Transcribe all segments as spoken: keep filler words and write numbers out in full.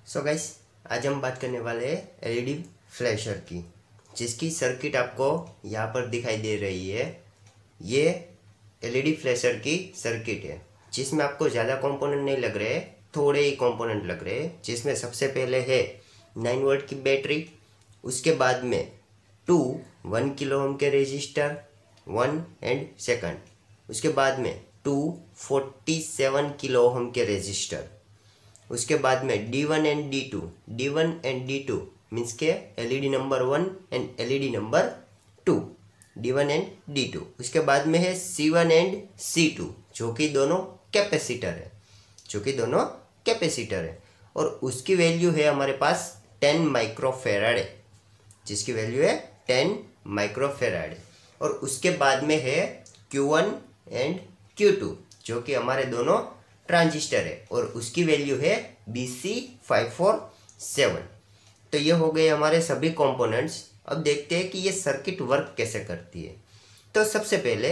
So guys, आज हम बात करने वाले हैं एलईडी फ्लैशर की, जिसकी सर्किट आपको यहाँ पर दिखाई दे रही है। ये एलईडी फ्लैशर की सर्किट है, जिसमें आपको ज़्यादा कंपोनेंट नहीं लग रहे, थोड़े ही कंपोनेंट लग रहे हैं। जिसमें सबसे पहले है नाइन वोल्ट की बैटरी, उसके बाद में टू वन किलो ओम के रेजिस्टर वन एंड सेकंड, उसके बाद में two forty seven kilo ohm के रेजिस्टर, उसके बाद में D one and D two D one and D two means के LED number one and LED number two, D one and D two. उसके बाद में है C one and C two, जो कि दोनों कैपेसिटर है जो कि दोनों कैपेसिटर है और उसकी वैल्यू है हमारे पास टेन माइक्रोफेराड है, जिसकी वैल्यू है टेन माइक्रोफेराड। और उसके बाद में है Q one and Q two, जो कि हमारे दोनों ट्रांजिस्टर है और उसकी वैल्यू है B C five four seven. तो ये हो गए हमारे सभी कंपोनेंट्स। अब देखते हैं कि ये सर्किट वर्क कैसे करती है। तो सबसे पहले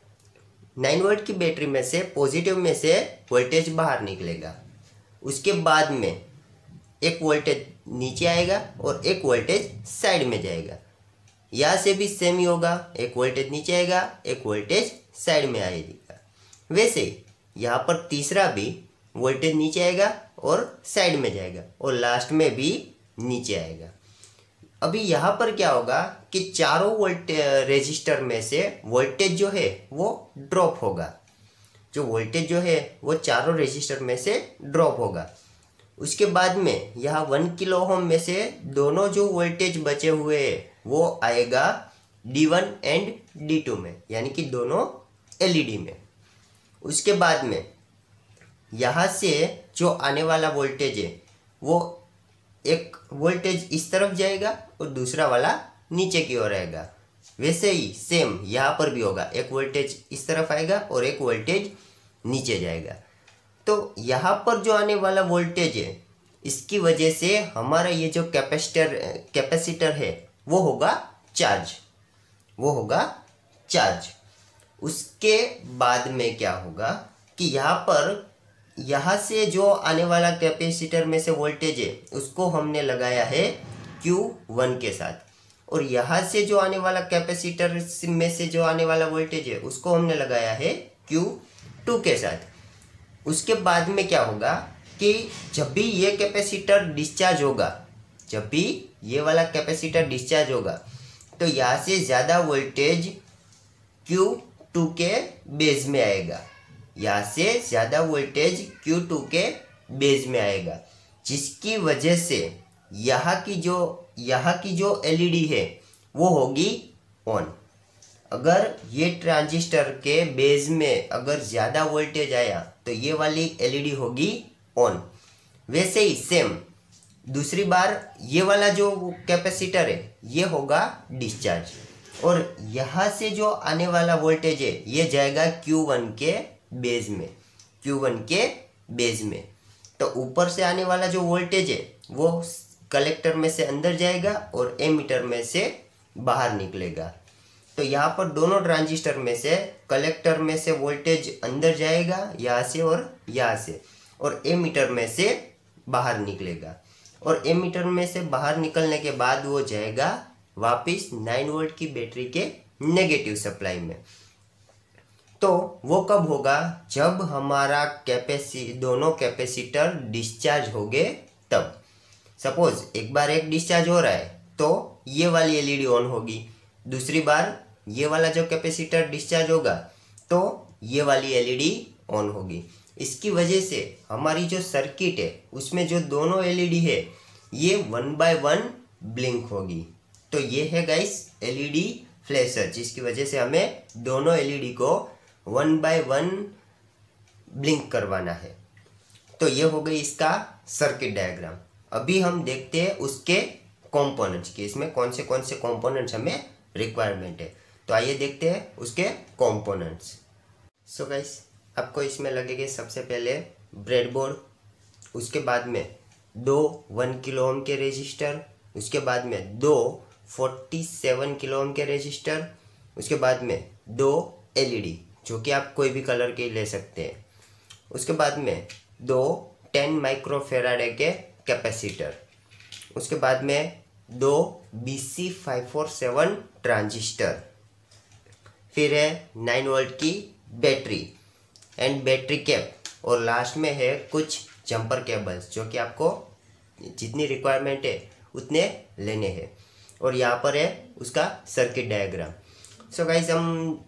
नाइन वोल्ट की बैटरी में से पॉजिटिव में से वोल्टेज बाहर निकलेगा, उसके बाद में एक वोल्टेज नीचे आएगा और एक वोल्टेज साइड में जाएगा। यहाँ से भी सेम ही होगा, एक वोल्टेज नीचे आएगा, एक वोल्टेज साइड में आएगा। वैसे ही यहाँ पर तीसरा भी वोल्टेज नीचे आएगा और साइड में जाएगा और लास्ट में भी नीचे आएगा। अभी यहाँ पर क्या होगा कि चारों वोल्ट रेजिस्टर में से वोल्टेज जो है वो ड्रॉप होगा, जो वोल्टेज जो है वो चारों रेजिस्टर में से ड्रॉप होगा। उसके बाद में यहाँ वन किलो ओम में से दोनों जो वोल्टेज बचे हुए हैं वो आएगा D one and D two में, यानी कि दोनों एलईडी में। उसके बाद में यहाँ से जो आने वाला वोल्टेज है वो एक वोल्टेज इस तरफ जाएगा और दूसरा वाला नीचे की ओर आएगा। वैसे ही सेम यहाँ पर भी होगा, एक वोल्टेज इस तरफ आएगा और एक वोल्टेज नीचे जाएगा। तो यहाँ पर जो आने वाला वोल्टेज है, इसकी वजह से हमारा ये जो कैपेसिटर कैपेसिटर है वो होगा चार्ज वो होगा चार्ज। उसके बाद में क्या होगा कि यहाँ पर यहाँ से जो आने वाला कैपेसिटर में से वोल्टेज है उसको हमने लगाया है क्यू वन के साथ, और यहाँ से जो आने वाला कैपेसिटर में से जो आने वाला वोल्टेज है उसको हमने लगाया है क्यू टू के साथ। उसके बाद में क्या होगा कि जब भी ये कैपेसिटर डिस्चार्ज होगा जब भी ये वाला कैपेसिटर डिस्चार्ज होगा तो यहाँ से ज़्यादा वोल्टेज क्यू टू के बेस में आएगा, यहाँ से ज़्यादा वोल्टेज क्यू टू के बेस में आएगा, जिसकी वजह से यहाँ की जो यहाँ की जो एलईडी है वो होगी ऑन। अगर ये ट्रांजिस्टर के बेस में अगर ज़्यादा वोल्टेज आया तो ये वाली एलईडी होगी ऑन। वैसे ही सेम दूसरी बार ये वाला जो कैपेसिटर है ये होगा डिस्चार्ज, और यहाँ से जो आने वाला वोल्टेज है ये जाएगा क्यू वन के बेस में क्यू वन के बेस में। तो ऊपर से आने वाला जो वोल्टेज है वो कलेक्टर में से अंदर जाएगा और एमीटर में से बाहर निकलेगा। तो यहाँ पर दोनों ट्रांजिस्टर में से कलेक्टर में से वोल्टेज अंदर जाएगा यहाँ से और यहाँ से, और एमीटर में से बाहर निकलेगा, और एमीटर में से बाहर निकलने के बाद वो जाएगा वापिस नाइन वोल्ट की बैटरी के नेगेटिव सप्लाई में। तो वो कब होगा? जब हमारा कैपेसि दोनों कैपेसिटर डिस्चार्ज हो गए तब। सपोज एक बार एक डिस्चार्ज हो रहा है तो ये वाली एलईडी ऑन होगी, दूसरी बार ये वाला जो कैपेसिटर डिस्चार्ज होगा तो ये वाली एलईडी ऑन होगी। इसकी वजह से हमारी जो सर्किट है उसमें जो दोनों एलईडी है ये वन बाय वन ब्लिंक होगी। तो ये है गाइस एलईडी फ्लैशर, जिसकी वजह से हमें दोनों एलईडी को वन बाय वन ब्लिंक करवाना है। तो ये हो गई इसका सर्किट डायग्राम। अभी हम देखते हैं उसके कंपोनेंट्स की, इसमें कौन से कौन से कंपोनेंट्स हमें रिक्वायरमेंट है। तो आइए देखते हैं उसके कंपोनेंट्स। सो गाइस, आपको इसमें लगेंगे सबसे पहले ब्रेडबोर्ड, उसके बाद में दो वन किलो ओम के रेजिस्टर, उसके बाद में दो फोर्टी सेवन किलो ओम के रेजिस्टर, उसके बाद में दो एलईडी जो कि आप कोई भी कलर के ले सकते हैं, उसके बाद में दो टेन माइक्रोफेराड के कैपेसिटर, उसके बाद में दो B C five four seven transistor, फिर है नाइन वोल्ट की बैटरी एंड बैटरी कैप, और लास्ट में है कुछ जंपर केबल्स जो कि आपको जितनी रिक्वायरमेंट है उतने लेने हैं। और यहाँ पर है उसका सर्किट डायग्राम। सो गाइस, हम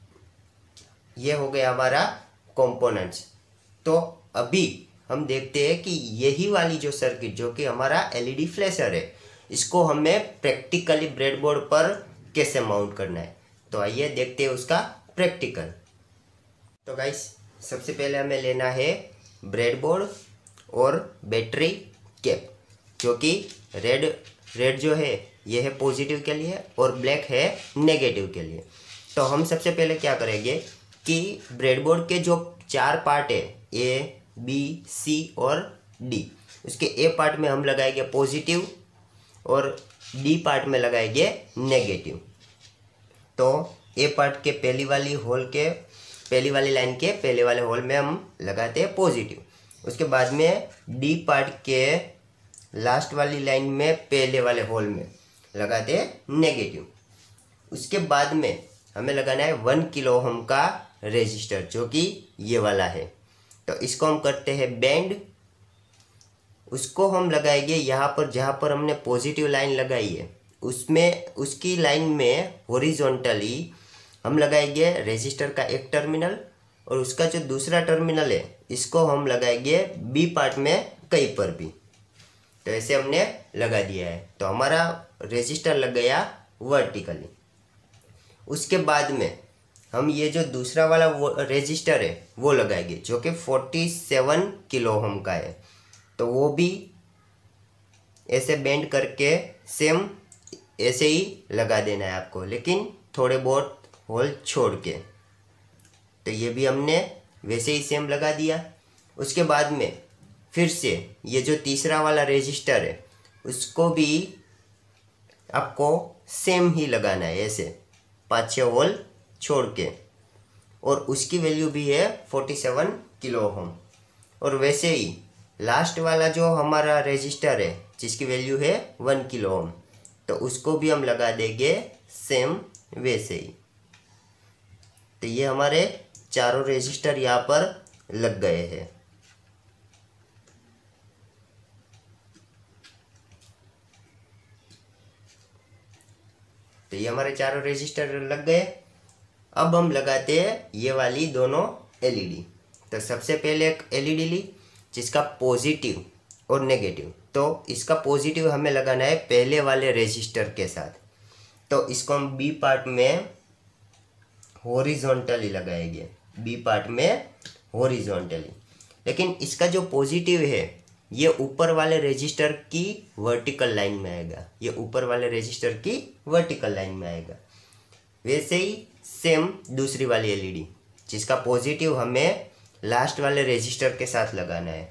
ये हो गया हमारा कंपोनेंट्स। तो अभी हम देखते हैं कि यही वाली जो सर्किट जो कि हमारा एलईडी फ्लैशर है, इसको हमें प्रैक्टिकली ब्रेडबोर्ड पर कैसे माउंट करना है। तो आइए देखते हैं उसका प्रैक्टिकल। तो गाइस, सबसे पहले हमें लेना है ब्रेडबोर्ड और बैटरी कैप, जो कि रेड रेड जो है ये है पॉजिटिव के लिए और ब्लैक है नेगेटिव के लिए। तो हम सबसे पहले क्या करेंगे कि ब्रेडबोर्ड के जो चार पार्ट है, ए बी सी और डी, उसके ए पार्ट में हम लगाएंगे पॉजिटिव और डी पार्ट में लगाएंगे नेगेटिव। तो ए पार्ट के पहली वाली होल के पहली वाली लाइन के पहले वाले होल में हम लगाते हैं पॉजिटिव, उसके बाद में डी पार्ट के लास्ट वाली लाइन में पहले वाले होल में लगाते हैं नेगेटिव। उसके बाद में हमें लगाना है वन किलो ओम का रेजिस्टर, जो कि ये वाला है। तो इसको हम करते हैं बेंड, उसको हम लगाएंगे यहाँ पर जहाँ पर हमने पॉजिटिव लाइन लगाई है उसमें उसकी लाइन में हॉरिजॉन्टली हम लगाएंगे रेजिस्टर का एक टर्मिनल, और उसका जो दूसरा टर्मिनल है इसको हम लगाएंगे बी पार्ट में कहीं पर भी। तो ऐसे हमने लगा दिया है, तो हमारा रेजिस्टर लग गया वर्टिकली। उसके बाद में हम ये जो दूसरा वाला रेजिस्टर है वो लगाएंगे, जो कि फोर्टी सेवन किलो ओम का है। तो वो भी ऐसे बेंड करके सेम ऐसे ही लगा देना है आपको, लेकिन थोड़े बहुत होल छोड़ के। तो ये भी हमने वैसे ही सेम लगा दिया। उसके बाद में फिर से ये जो तीसरा वाला रेजिस्टर है उसको भी आपको सेम ही लगाना है, ऐसे पाँच छः होल छोड़ के, और उसकी वैल्यू भी है फोर्टी सेवन किलो ओम। और वैसे ही लास्ट वाला जो हमारा रेजिस्टर है जिसकी वैल्यू है वन किलो ओम, तो उसको भी हम लगा देंगे सेम वैसे ही। तो ये हमारे चारों रेजिस्टर यहाँ पर लग गए हैं। तो ये हमारे चारों रेजिस्टर लग गए। अब हम लगाते हैं ये वाली दोनों एलईडी। तो सबसे पहले एक एलईडी ली जिसका पॉजिटिव और नेगेटिव, तो इसका पॉजिटिव हमें लगाना है पहले वाले रेजिस्टर के साथ। तो इसको हम बी पार्ट में हॉरिजॉन्टली लगाएंगे, बी पार्ट में हॉरिजॉन्टली। लेकिन इसका जो पॉजिटिव है ये ऊपर वाले रेजिस्टर की वर्टिकल लाइन में आएगा, ये ऊपर वाले रेजिस्टर की वर्टिकल लाइन में आएगा। वैसे ही सेम दूसरी वाली एलईडी जिसका पॉजिटिव हमें लास्ट वाले रेजिस्टर के साथ लगाना है।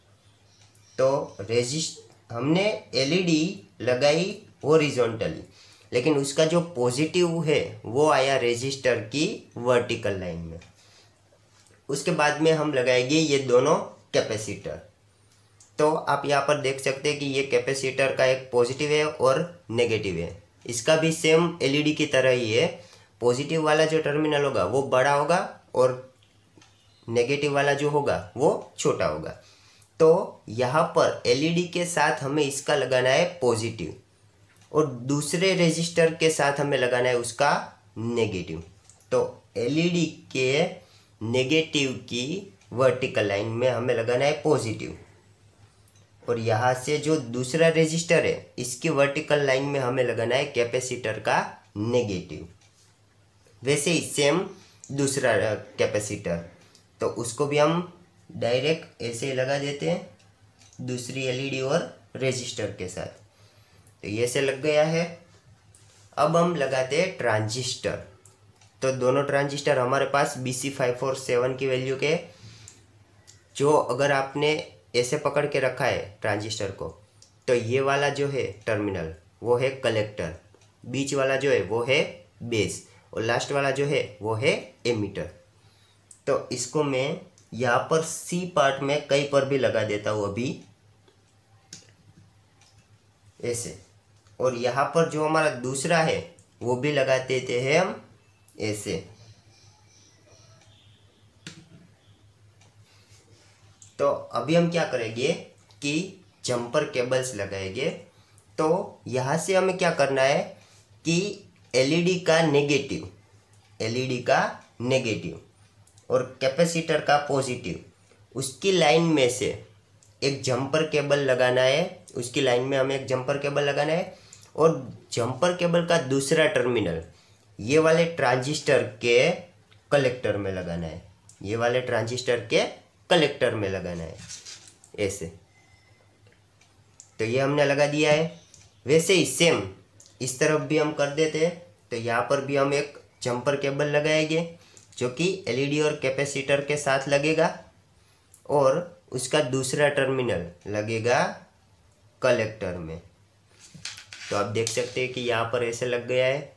तो रेजिस्ट हमने एलईडी लगाई हॉरिजॉन्टली, लेकिन उसका जो पॉजिटिव है वो आया रेजिस्टर की वर्टिकल लाइन में। उसके बाद में हम लगाएंगे ये दोनों कैपेसिटर। तो आप यहाँ पर देख सकते हैं कि ये कैपेसिटर का एक पॉजिटिव है और नेगेटिव है। इसका भी सेम एलईडी की तरह ही है, पॉजिटिव वाला जो टर्मिनल होगा वो बड़ा होगा और नेगेटिव वाला जो होगा वो छोटा होगा। तो यहाँ पर एलईडी के साथ हमें इसका लगाना है पॉजिटिव, और दूसरे रेजिस्टर के साथ हमें लगाना है उसका नेगेटिव। तो एलईडी के नेगेटिव की वर्टिकल लाइन में हमें लगाना है पॉजिटिव, और यहाँ से जो दूसरा रेजिस्टर है इसकी वर्टिकल लाइन में हमें लगाना है कैपेसिटर का नेगेटिव। वैसे ही सेम दूसरा कैपेसिटर, तो उसको भी हम डायरेक्ट ऐसे ही लगा देते हैं दूसरी एलईडी और रेजिस्टर के साथ। तो ये से लग गया है। अब हम लगाते हैं ट्रांजिस्टर। तो दोनों ट्रांजिस्टर हमारे पास B C five four seven की वैल्यू के, जो अगर आपने ऐसे पकड़ के रखा है ट्रांजिस्टर को, तो ये वाला जो है टर्मिनल वो है कलेक्टर, बीच वाला जो है वो है बेस, और लास्ट वाला जो है वो है एमीटर। तो इसको मैं यहाँ पर सी पार्ट में कहीं पर भी लगा देता हूँ अभी। ऐसे, और यहाँ पर जो हमारा दूसरा है वो भी लगा देते हैं हम ऐसे। तो अभी हम क्या करेंगे कि जंपर केबल्स लगाएंगे। तो यहाँ से हमें क्या करना है कि एलईडी का नेगेटिव एलईडी का नेगेटिव और कैपेसिटर का पॉजिटिव, उसकी लाइन में से एक जंपर केबल लगाना है। उसकी लाइन में हमें एक जंपर केबल लगाना है और जंपर केबल का दूसरा टर्मिनल ये वाले ट्रांजिस्टर के कलेक्टर में लगाना है। ये वाले ट्रांजिस्टर के कलेक्टर में लगाना है ऐसे। तो ये हमने लगा दिया है। वैसे ही सेम इस तरफ भी हम कर देते हैं। तो यहाँ पर भी हम एक जंपर केबल लगाएंगे जो कि एलईडी और कैपेसिटर के साथ लगेगा और उसका दूसरा टर्मिनल लगेगा कलेक्टर में। तो आप देख सकते हैं कि यहाँ पर ऐसे लग गया है।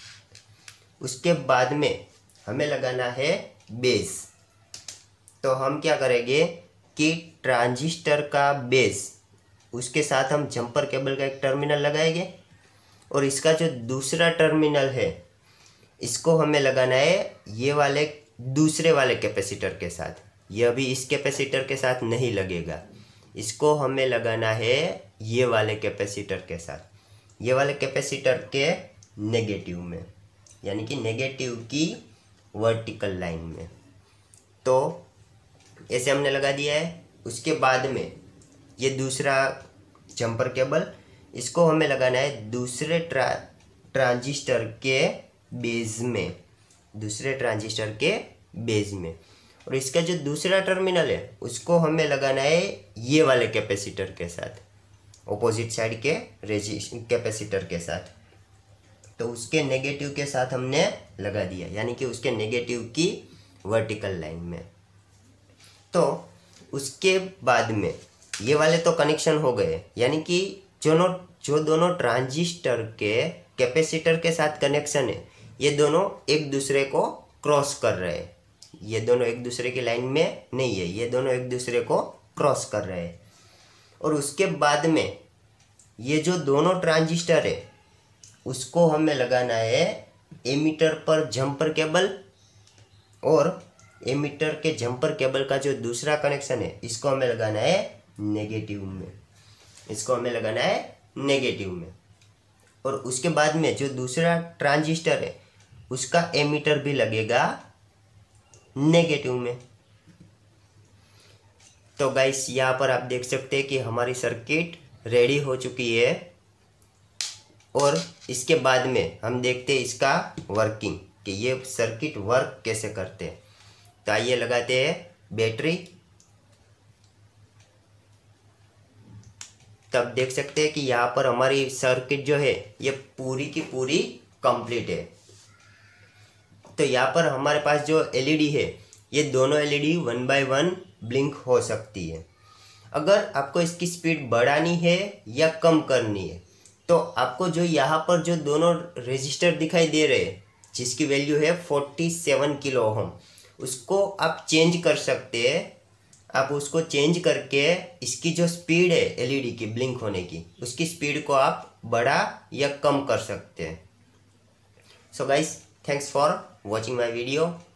उसके बाद में हमें लगाना है बेस। तो हम क्या करेंगे कि ट्रांजिस्टर का बेस, उसके साथ हम जंपर केबल का एक टर्मिनल लगाएंगे और इसका जो दूसरा टर्मिनल है इसको हमें लगाना है ये वाले दूसरे वाले कैपेसिटर के साथ। ये अभी इस कैपेसिटर के साथ नहीं लगेगा, इसको हमें लगाना है ये वाले कैपेसिटर के साथ, ये वाले कैपेसिटर के नेगेटिव में, यानी कि नेगेटिव की वर्टिकल लाइन में। तो ऐसे हमने लगा दिया है। उसके बाद में ये दूसरा जंपर केबल, इसको हमें लगाना है दूसरे ट्रा ट्रांजिस्टर के बेस में, दूसरे ट्रांजिस्टर के बेस में। और इसका जो दूसरा टर्मिनल है उसको हमें लगाना है ये वाले कैपेसिटर के साथ, ऑपोजिट साइड के रेजिस्ट कैपेसिटर के साथ। तो उसके नेगेटिव के साथ हमने लगा दिया, यानी कि उसके नेगेटिव की वर्टिकल लाइन में। तो उसके बाद में ये वाले तो कनेक्शन हो गए, यानी कि जो नो जो दोनों ट्रांजिस्टर के कैपेसिटर के साथ कनेक्शन है ये दोनों एक दूसरे को क्रॉस कर रहे हैं। ये दोनों एक दूसरे की लाइन में नहीं है, ये दोनों एक दूसरे को क्रॉस कर रहे हैं। और उसके बाद में ये जो दोनों ट्रांजिस्टर है उसको हमें लगाना है एमीटर पर जंपर केबल, और एमीटर के जंपर केबल का जो दूसरा कनेक्शन है इसको हमें लगाना है नेगेटिव में, इसको हमें लगाना है नेगेटिव में। और उसके बाद में जो दूसरा ट्रांजिस्टर है उसका एमीटर भी लगेगा नेगेटिव में। तो गाइस यहाँ पर आप देख सकते हैं कि हमारी सर्किट रेडी हो चुकी है। और इसके बाद में हम देखते हैं इसका वर्किंग, कि ये सर्किट वर्क कैसे करते हैं। तो आइए लगाते हैं बैटरी। तब देख सकते हैं कि यहाँ पर हमारी सर्किट जो है ये पूरी की पूरी कंप्लीट है। तो यहाँ पर हमारे पास जो एलईडी है ये दोनों LED one by one blink हो सकती है। अगर आपको इसकी स्पीड बढ़ानी है या कम करनी है तो आपको जो यहाँ पर जो दोनों रेजिस्टर दिखाई दे रहे हैं जिसकी वैल्यू है फोर्टी सेवन किलो ओम, उसको आप चेंज कर सकते हैं। आप उसको चेंज करके इसकी जो स्पीड है एलईडी की ब्लिंक होने की, उसकी स्पीड को आप बढ़ा या कम कर सकते हैं। So guys, thanks for watching my video.